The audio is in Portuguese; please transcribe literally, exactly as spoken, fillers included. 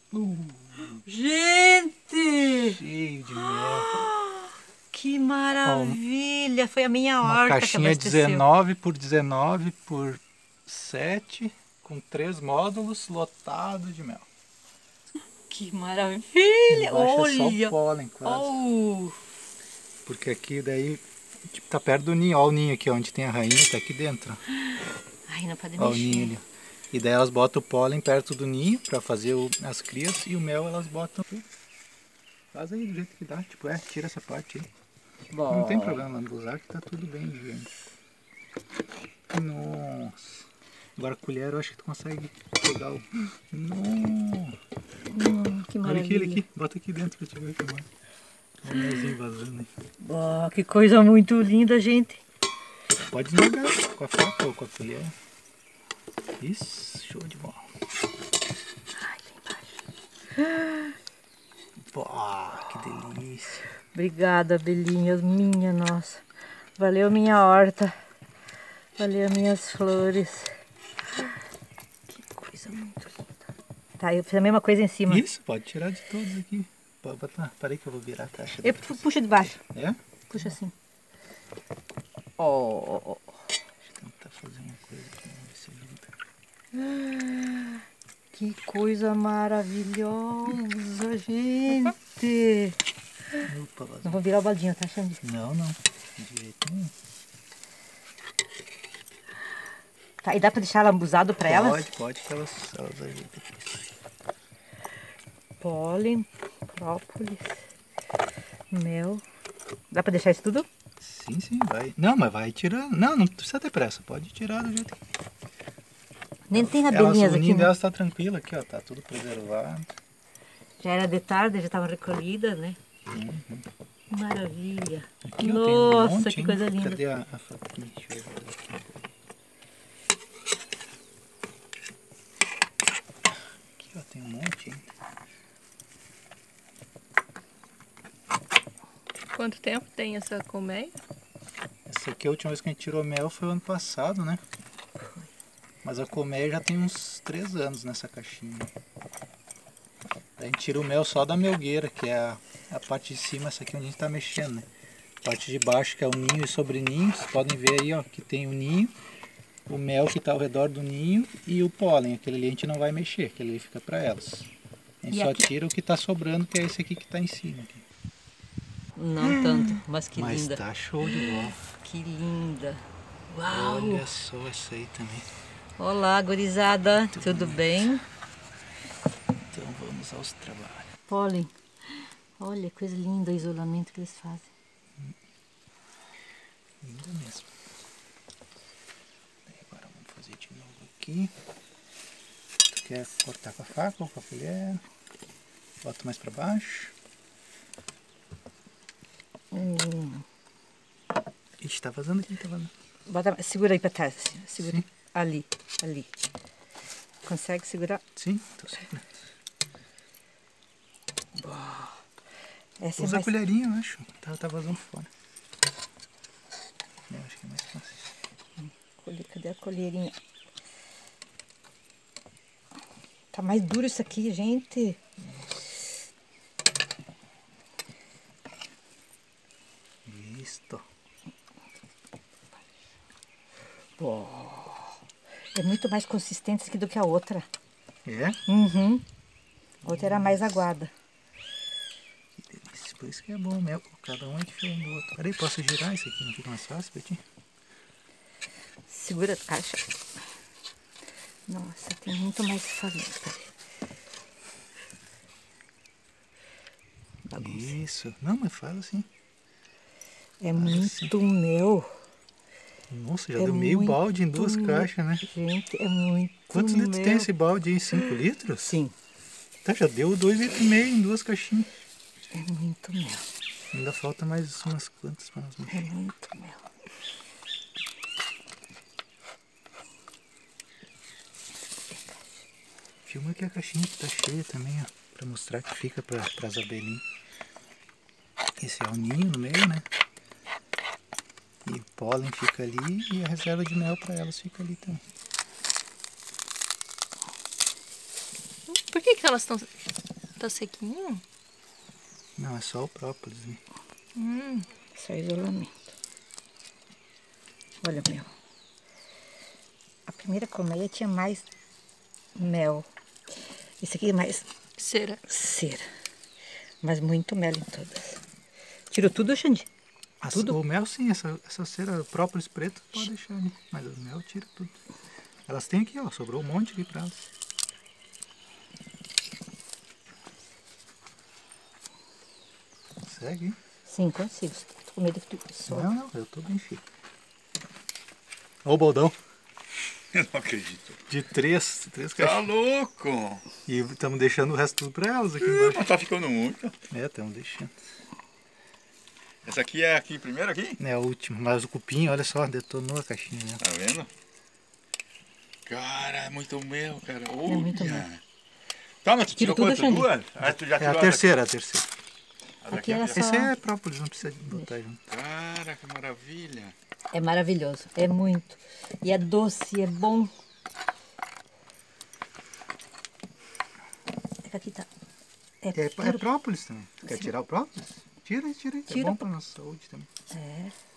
Uh, Gente! cheio de mel. Que maravilha! Foi a minha Uma horta que caixinha abasteceu. dezenove por dezenove por sete, com três módulos, lotado de mel. Que maravilha! Embaixo é só o Olha! pólen quase. Oh. Porque aqui daí, tipo, tá perto do ninho. Olha o ninho aqui, onde tem a rainha, tá aqui dentro. Ai, não pode Olha o mexer. ninho ali. E daí elas botam o pólen perto do ninho pra fazer o, as crias, e o mel elas botam. Faz aí do jeito que dá, tipo, é, tira essa parte aí. Bom. Não tem problema, usar que tá tudo bem, gente. Nossa. Agora a colher eu acho que tu consegue pegar o... Nossa. Hum, que Olha maravilha. aquele aqui, bota aqui dentro pra te ver como é. Olha o melzinho vazando aí. Oh, que coisa muito linda, gente. Pode esmagar com a faca ou com a colher. Isso, show de bola. Ai, lá embaixo. Pô, que delícia. Obrigada, abelhinhas, minha nossa. Valeu minha horta. Valeu minhas flores. Que coisa muito linda. Tá, eu fiz a mesma coisa em cima. Isso, pode tirar de todos aqui. Pode botar. Parei que eu vou virar a caixa. Eu pu- puxo de baixo. É? Puxa assim. Oh, oh, oh. Deixa eu tentar fazer uma coisa aqui, vamos ver se ajuda. Que coisa maravilhosa, gente. Opa, vazou. Não vou virar o baldinho, tá, Xande? Não, não. De jeito nenhum. Tá, e dá pra deixar lambuzado pra elas? Pode, pode que elas, elas ajudam aqui. Pólen, própolis, mel. Dá pra deixar isso tudo? Sim, sim, vai. Não, mas vai tirando. Não, não precisa ter pressa. Pode tirar do jeito que... Nem tem Elas, abelhinhas o aqui, ninho né? delas tá tranquilo aqui, ó. Tá tudo preservado. Já era de tarde, já estavam recolhidas, né? Uhum. Maravilha. Aqui, ó, tem um Nossa, monte, que hein? coisa linda. Cadê a, a faquinha? Deixa eu ver aqui. Aqui, ó, tem um monte, hein? Quanto tempo tem essa colmeia? Essa aqui, a última vez que a gente tirou mel foi o ano passado, né? Mas a colmeia já tem uns três anos nessa caixinha. A gente tira o mel só da melgueira, que é a, a parte de cima, essa aqui onde a gente tá mexendo, né? A parte de baixo, que é o ninho e sobreninho. Vocês podem ver aí, ó, que tem o ninho, o mel que tá ao redor do ninho e o pólen. Aquele ali a gente não vai mexer, aquele ali fica para elas. A gente E só aqui? tira o que tá sobrando, que é esse aqui que tá em cima. Aqui. Não tanto, mas que Mas linda. tá show de bola. Que linda. Uau! Olha só essa aí também. Olá, gurizada. Tudo bem? Então vamos aos trabalhos. Pólen. Olha, coisa linda o isolamento que eles fazem. Lindo mesmo. Daí agora vamos fazer de novo aqui. Tu quer cortar com a faca ou com a colher? Bota mais pra baixo. Hum. Ixi, tá vazando aqui, tá vazando. Bota, segura aí pra trás, assim. Segura. Sim. Ali, ali. Consegue segurar? Sim, tô segurando. Essa Usa é a mais... colherinha, eu acho. Tá, tá vazando fora. Eu acho que é mais fácil. Colhe- Cadê a colherinha? Tá mais duro isso aqui, gente. Isto. Pô. É muito mais consistente isso aqui do que a outra. É? Uhum. A outra era mais aguada. Que delícia. Por isso que é bom mel. Cada um é diferente do outro. Peraí, posso girar isso aqui? Não fica mais fácil pra ti? Segura a caixa. Nossa, tem muito mais farinha. Bagunça. Isso. Não, mas faz assim. É muito mel. Nossa, já É deu meio muito balde em duas mel. caixas, né? Gente, é muito Quantos litros mel. tem esse balde aí? cinco litros? Sim, Tá, já deu dois litros e meio em duas caixinhas. é muito mel. Ainda falta mais umas quantas para nós É mexer. muito mel. Filma aqui a caixinha que tá cheia também, ó. Pra mostrar que fica para as abelhinhas. Esse é o ninho no meio, né? E o pólen fica ali e a reserva de mel para elas fica ali também. Por que que elas estão Tá sequinho? Não, é só o própolis, né? Hum. Só isolamento. Olha o mel. A primeira colmeia tinha mais mel. Esse aqui é mais Cera. cera. Mas muito mel em todas. Tirou tudo, Xandi? As- Tudo? O mel sim, essa, essa cera própolis preto pode deixar, né? Mas o mel tira tudo. Elas têm aqui, ó, sobrou um monte aqui pra elas. Consegue, hein? Sim, consigo. Tô com medo que tu só. Não, não, eu tô bem cheio. Ó o baldão. Eu não acredito. De três, três Tá caixinhas. louco! E estamos deixando o resto tudo pra elas aqui embaixo. Mas tá ficando muito. É, estamos deixando. Essa aqui é aqui primeiro aqui? É a última, mas o cupim, olha só, detonou a caixinha mesmo. Tá vendo? Cara, é muito mel, cara. Olha. muito mel. Tá, mas tu Tira tirou tudo, quanto? Xande? Duas? Ah, tu já É tirou a terceira, a terceira. A daqui Aqui é a era terceira. só- Esse é própolis, não precisa botar junto. Cara, que maravilha. É maravilhoso. É muito. E é doce, é bom. É que aqui tá. É, É, é puro- própolis também. Quer Sim. tirar o própolis? Tira aí, tira aí. É Tira, bom pô. pra nossa saúde também. É.